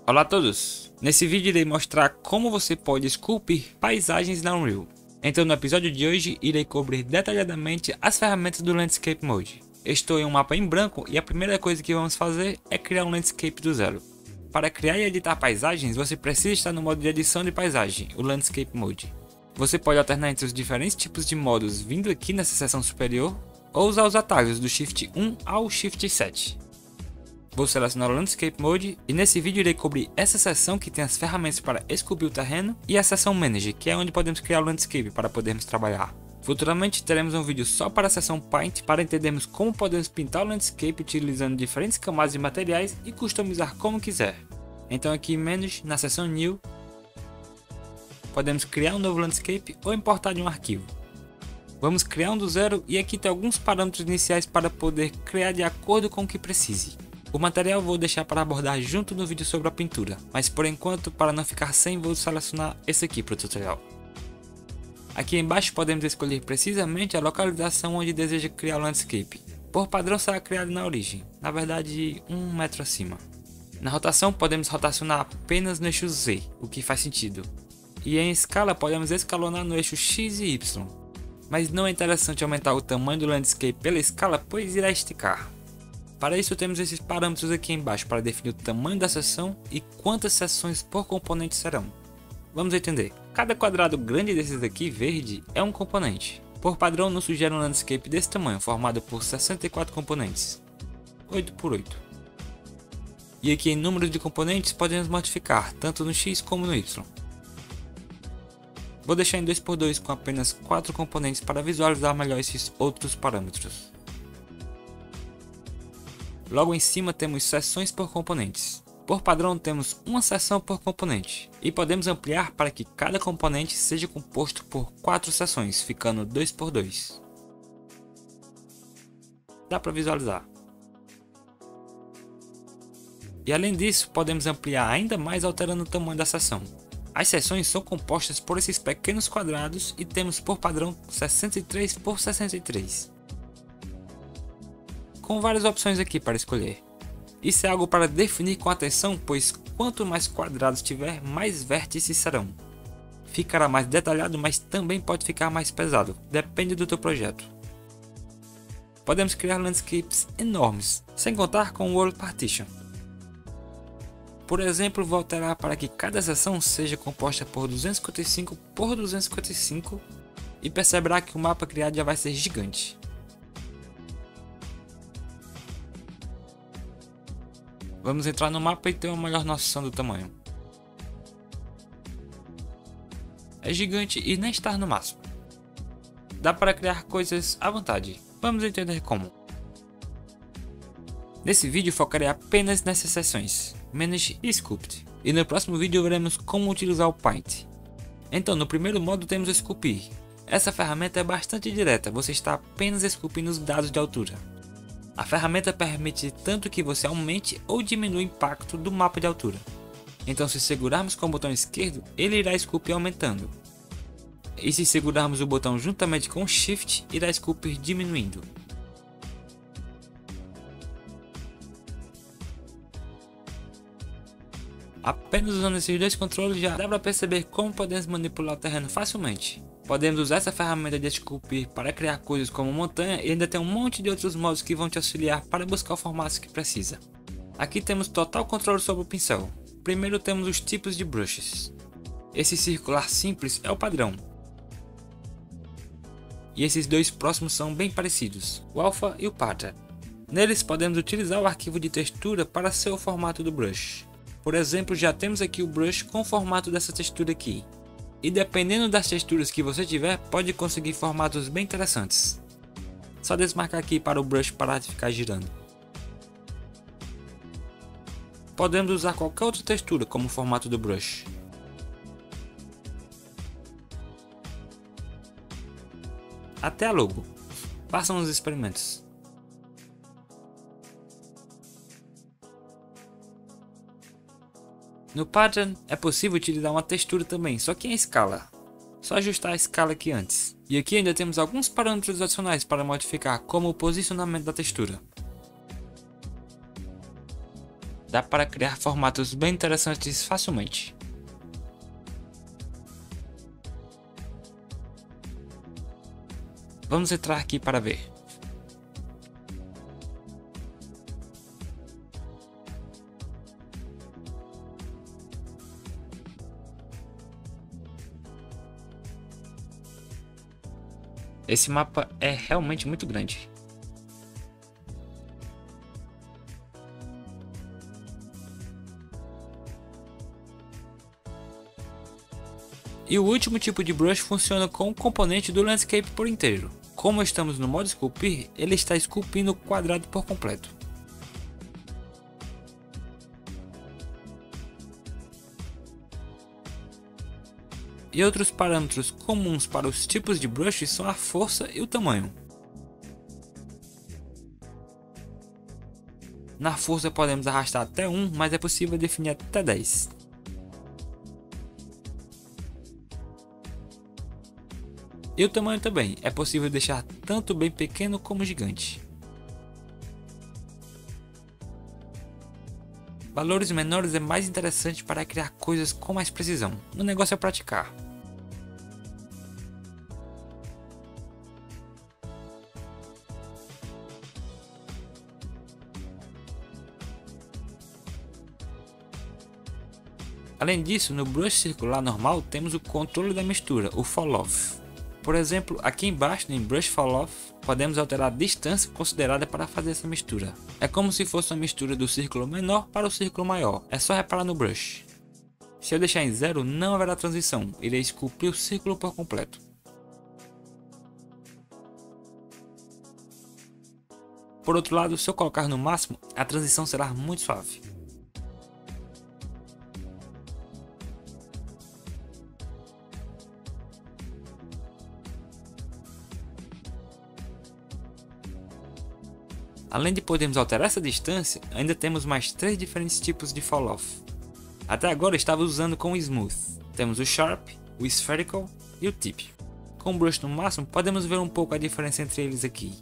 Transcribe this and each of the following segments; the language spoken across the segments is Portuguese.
Olá a todos! Nesse vídeo irei mostrar como você pode esculpir paisagens na Unreal. Então no episódio de hoje irei cobrir detalhadamente as ferramentas do Landscape Mode. Estou em um mapa em branco e a primeira coisa que vamos fazer é criar um landscape do zero. Para criar e editar paisagens você precisa estar no modo de edição de paisagem, o Landscape Mode. Você pode alternar entre os diferentes tipos de modos vindo aqui nessa seção superior ou usar os atalhos do Shift 1 ao Shift 7. Vou selecionar o Landscape Mode e nesse vídeo irei cobrir essa seção que tem as ferramentas para esculpir o terreno e a seção Manage, que é onde podemos criar o landscape para podermos trabalhar. Futuramente teremos um vídeo só para a seção Paint para entendermos como podemos pintar o landscape utilizando diferentes camadas de materiais e customizar como quiser. Então aqui em Manage, na seção New, podemos criar um novo landscape ou importar de um arquivo. Vamos criar um do zero e aqui tem alguns parâmetros iniciais para poder criar de acordo com o que precise. O material vou deixar para abordar junto no vídeo sobre a pintura, mas por enquanto, para não ficar sem, vou selecionar esse aqui para o tutorial. Aqui embaixo podemos escolher precisamente a localização onde deseja criar o landscape. Por padrão será criado na origem, na verdade 1 metro acima. Na rotação podemos rotacionar apenas no eixo Z, o que faz sentido. E em escala podemos escalonar no eixo X e Y. Mas não é interessante aumentar o tamanho do landscape pela escala, pois irá esticar. Para isso temos esses parâmetros aqui embaixo para definir o tamanho da seção e quantas seções por componente serão. Vamos entender. Cada quadrado grande desses aqui verde é um componente. Por padrão nos sugere um landscape desse tamanho, formado por 64 componentes, 8 por 8. E aqui em números de componentes podemos modificar tanto no X como no Y. Vou deixar em 2 por 2 com apenas 4 componentes para visualizar melhor esses outros parâmetros. Logo em cima temos seções por componentes. Por padrão temos uma seção por componente. E podemos ampliar para que cada componente seja composto por 4 seções, ficando 2 por 2. Dá para visualizar. E além disso, podemos ampliar ainda mais alterando o tamanho da seção. As seções são compostas por esses pequenos quadrados e temos por padrão 63 por 63. Com várias opções aqui para escolher. Isso é algo para definir com atenção, pois quanto mais quadrados tiver, mais vértices serão. Ficará mais detalhado, mas também pode ficar mais pesado, depende do teu projeto. Podemos criar landscapes enormes, sem contar com o World Partition. Por exemplo, vou alterar para que cada seção seja composta por 255 por 255 e perceberá que o mapa criado já vai ser gigante. Vamos entrar no mapa e ter uma melhor noção do tamanho. É gigante e nem está no máximo. Dá para criar coisas à vontade. Vamos entender como. Nesse vídeo focarei apenas nessas seções, Manage e Sculpt. E no próximo vídeo veremos como utilizar o Paint. Então no primeiro modo temos o Esculpir. Essa ferramenta é bastante direta, você está apenas esculpindo os dados de altura. A ferramenta permite tanto que você aumente ou diminua o impacto do mapa de altura. Então se segurarmos com o botão esquerdo, ele irá esculpir aumentando. E se segurarmos o botão juntamente com o Shift, irá esculpir diminuindo. Apenas usando esses dois controles já dá para perceber como podemos manipular o terreno facilmente. Podemos usar essa ferramenta de esculpir para criar coisas como montanha e ainda tem um monte de outros modos que vão te auxiliar para buscar o formato que precisa. Aqui temos total controle sobre o pincel. Primeiro temos os tipos de brushes. Esse circular simples é o padrão. E esses dois próximos são bem parecidos, o Alpha e o Pattern. Neles podemos utilizar o arquivo de textura para ser o formato do brush. Por exemplo, já temos aqui o brush com o formato dessa textura aqui. E dependendo das texturas que você tiver, pode conseguir formatos bem interessantes. Só desmarcar aqui para o brush parar de ficar girando. Podemos usar qualquer outra textura como formato do brush. Até a logo. Façam os experimentos. No Pattern é possível utilizar uma textura também, só que em escala. Só ajustar a escala aqui antes. E aqui ainda temos alguns parâmetros adicionais para modificar, como o posicionamento da textura. Dá para criar formatos bem interessantes facilmente. Vamos entrar aqui para ver. Esse mapa é realmente muito grande. E o último tipo de brush funciona com o componente do landscape por inteiro. Como estamos no modo esculpir, ele está esculpindo o quadrado por completo. E outros parâmetros comuns para os tipos de brush são a força e o tamanho. Na força podemos arrastar até 1, mas é possível definir até 10. E o tamanho também, é possível deixar tanto bem pequeno como gigante. Valores menores é mais interessante para criar coisas com mais precisão. O negócio é praticar. Além disso, no brush circular normal temos o controle da mistura, o Fall Off. Por exemplo, aqui embaixo em Brush Fall Off, podemos alterar a distância considerada para fazer essa mistura. É como se fosse uma mistura do círculo menor para o círculo maior, é só reparar no brush. Se eu deixar em 0, não haverá transição, irei esculpir o círculo por completo. Por outro lado, se eu colocar no máximo, a transição será muito suave. Além de podermos alterar essa distância, ainda temos mais 3 diferentes tipos de Fall Off. Até agora estava usando com o Smooth. Temos o Sharp, o Spherical e o Tip. Com o brush no máximo podemos ver um pouco a diferença entre eles aqui.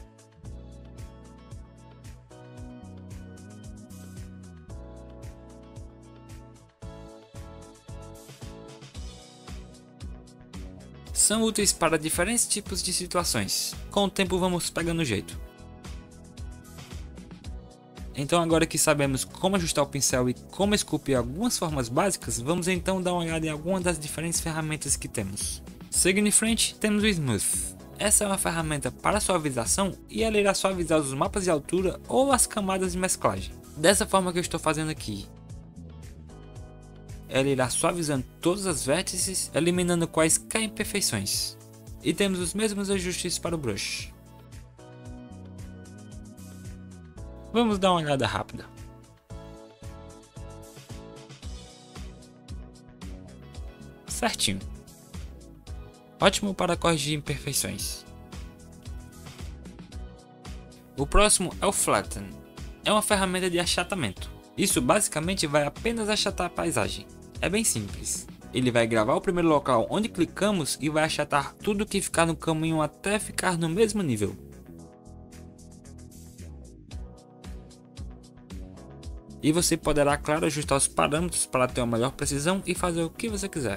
São úteis para diferentes tipos de situações. Com o tempo vamos pegando o jeito. Então agora que sabemos como ajustar o pincel e como esculpir algumas formas básicas, vamos então dar uma olhada em algumas das diferentes ferramentas que temos. Seguindo em frente, temos o Smooth. Essa é uma ferramenta para suavização e ela irá suavizar os mapas de altura ou as camadas de mesclagem. Dessa forma que eu estou fazendo aqui. Ela irá suavizando todas as vértices, eliminando quaisquer imperfeições. E temos os mesmos ajustes para o brush. Vamos dar uma olhada rápida. Certinho. Ótimo para corrigir imperfeições. O próximo é o Flatten. É uma ferramenta de achatamento. Isso basicamente vai apenas achatar a paisagem. É bem simples. Ele vai gravar o primeiro local onde clicamos e vai achatar tudo que ficar no caminho até ficar no mesmo nível. E você poderá, claro, ajustar os parâmetros para ter uma melhor precisão e fazer o que você quiser.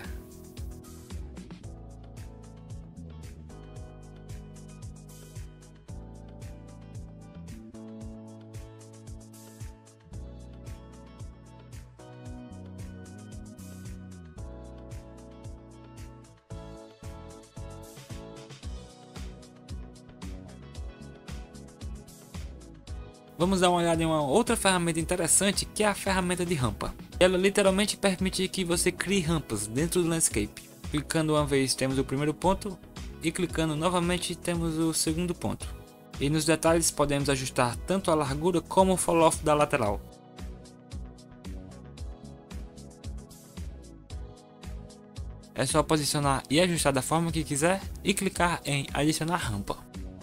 Vamos dar uma olhada em uma outra ferramenta interessante, que é a ferramenta de rampa. Ela literalmente permite que você crie rampas dentro do landscape. Clicando uma vez temos o primeiro ponto e clicando novamente temos o segundo ponto. E nos detalhes podemos ajustar tanto a largura como o fall off da lateral. É só posicionar e ajustar da forma que quiser e clicar em adicionar rampa.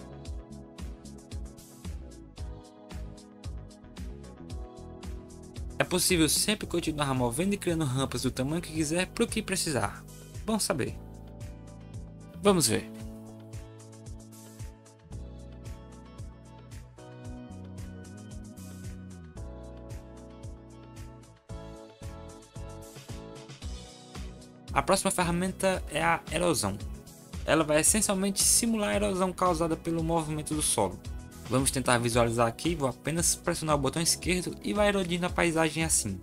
É possível sempre continuar movendo e criando rampas do tamanho que quiser para o que precisar. Bom saber. Vamos ver. A próxima ferramenta é a erosão. Ela vai essencialmente simular a erosão causada pelo movimento do solo. Vamos tentar visualizar aqui, vou apenas pressionar o botão esquerdo e vai erodindo a paisagem assim.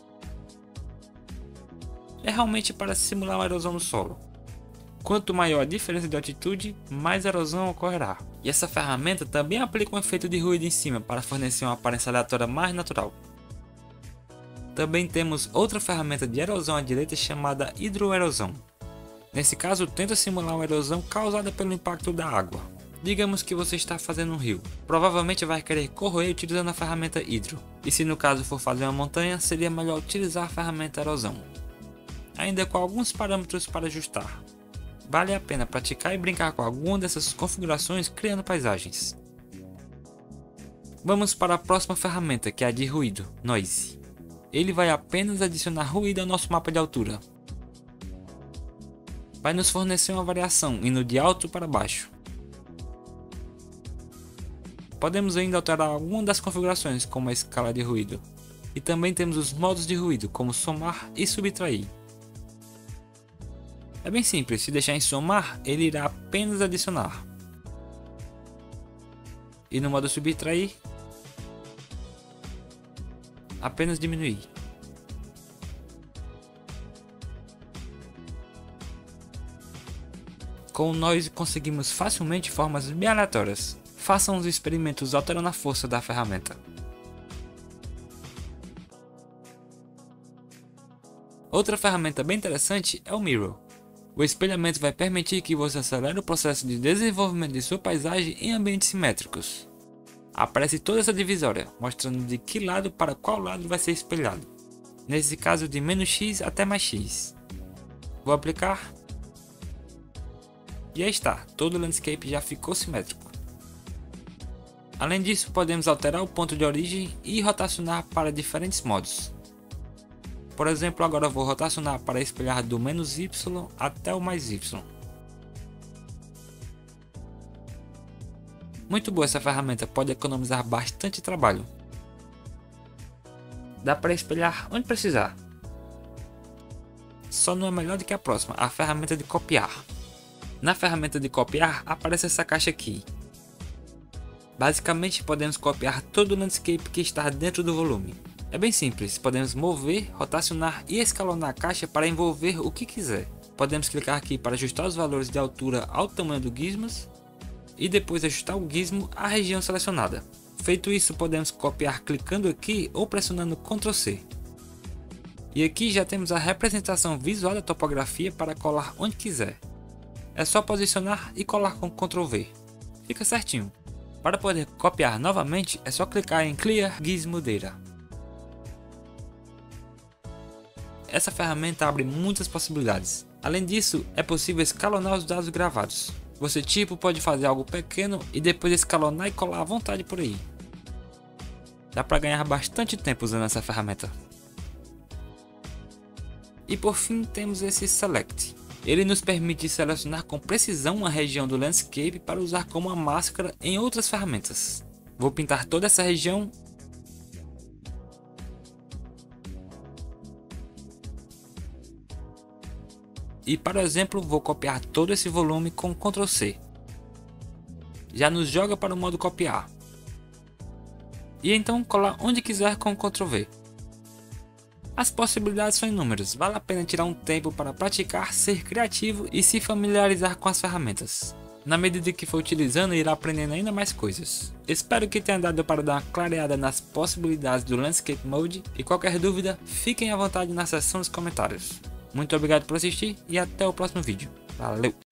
É realmente para simular uma erosão no solo. Quanto maior a diferença de altitude, mais erosão ocorrerá. E essa ferramenta também aplica um efeito de ruído em cima para fornecer uma aparência aleatória mais natural. Também temos outra ferramenta de erosão à direita chamada hidroerosão. Nesse caso, tenta simular uma erosão causada pelo impacto da água. Digamos que você está fazendo um rio. Provavelmente vai querer corroer utilizando a ferramenta hidro. E se no caso for fazer uma montanha, seria melhor utilizar a ferramenta erosão. Ainda com alguns parâmetros para ajustar. Vale a pena praticar e brincar com alguma dessas configurações criando paisagens. Vamos para a próxima ferramenta, que é a de ruído, Noise. Ele vai apenas adicionar ruído ao nosso mapa de altura. Vai nos fornecer uma variação indo de alto para baixo. Podemos ainda alterar alguma das configurações como a escala de ruído. E também temos os modos de ruído como somar e subtrair. É bem simples, se deixar em somar, ele irá apenas adicionar. E no modo subtrair, apenas diminuir. Com o Noise conseguimos facilmente formas bem aleatórias. Façam os experimentos alterando a força da ferramenta. Outra ferramenta bem interessante é o Mirror. O espelhamento vai permitir que você acelere o processo de desenvolvimento de sua paisagem em ambientes simétricos. Aparece toda essa divisória, mostrando de que lado para qual lado vai ser espelhado. Nesse caso de "-x" até "+x". Vou aplicar. E aí está, todo o landscape já ficou simétrico. Além disso, podemos alterar o ponto de origem e rotacionar para diferentes modos. Por exemplo, agora eu vou rotacionar para espelhar do "-y" até o "+y". Muito boa essa ferramenta, pode economizar bastante trabalho. Dá para espelhar onde precisar. Só não é melhor do que a próxima, a ferramenta de copiar. Na ferramenta de copiar aparece essa caixa aqui. Basicamente podemos copiar todo o landscape que está dentro do volume. É bem simples, podemos mover, rotacionar e escalonar a caixa para envolver o que quiser. Podemos clicar aqui para ajustar os valores de altura ao tamanho do gizmo e depois ajustar o gizmo à região selecionada. Feito isso, podemos copiar clicando aqui ou pressionando Ctrl C. E aqui já temos a representação visual da topografia para colar onde quiser. É só posicionar e colar com Ctrl V. Fica certinho. Para poder copiar novamente, é só clicar em Clear Gizmo Data. Essa ferramenta abre muitas possibilidades. Além disso, é possível escalonar os dados gravados. Você pode fazer algo pequeno e depois escalonar e colar à vontade por aí. Dá para ganhar bastante tempo usando essa ferramenta. E por fim temos esse Select. Ele nos permite selecionar com precisão uma região do landscape para usar como uma máscara em outras ferramentas. Vou pintar toda essa região. E para exemplo, vou copiar todo esse volume com Ctrl C. Já nos joga para o modo copiar. E então colar onde quiser com Ctrl V. As possibilidades são inúmeras, vale a pena tirar um tempo para praticar, ser criativo e se familiarizar com as ferramentas. Na medida que for utilizando, irá aprendendo ainda mais coisas. Espero que tenha dado para dar uma clareada nas possibilidades do Landscape Mode e qualquer dúvida, fiquem à vontade na seção dos comentários. Muito obrigado por assistir e até o próximo vídeo. Valeu!